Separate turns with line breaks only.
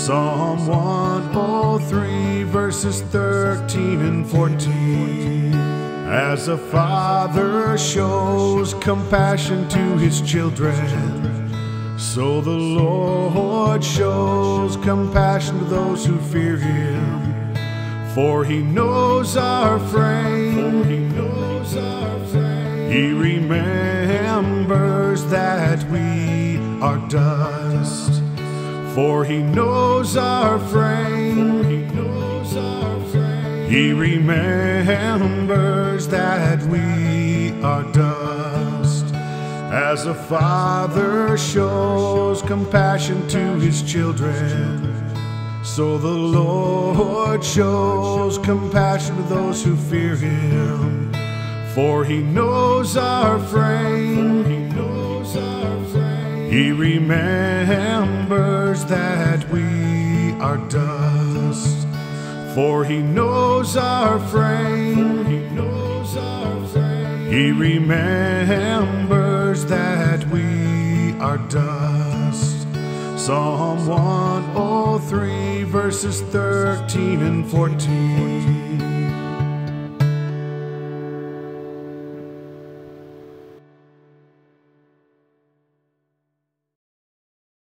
Psalm 103, verses 13 and 14. As a father shows compassion to his children, so the Lord shows compassion to those who fear him. For he knows our frame, he remembers that we are dust. For he knows our frame, he remembers that we are dust. As a father shows compassion to his children, so the Lord shows compassion to those who fear him. For he knows our frame, he remembers that we are dust. For he knows our frame, he remembers that we are dust. Psalm 103, verses 13 and 14.